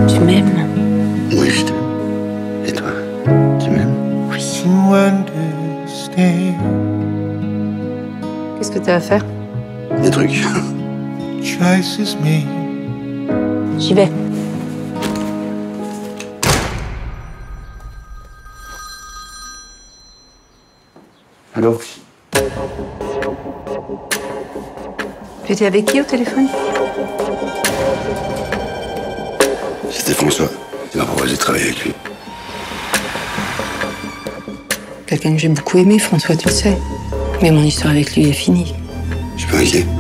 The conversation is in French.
Tu m'aimes? Oui, je t'aime. Et toi, tu m'aimes? Oui. Qu'est-ce que t'as à faire? Des trucs. J'y vais. Allô? Tu étais avec qui au téléphone? C'était François. Il m'a proposé de travailler avec lui. Quelqu'un que j'ai beaucoup aimé, François, tu le sais. Mais mon histoire avec lui est finie. Je suis pas inquiet.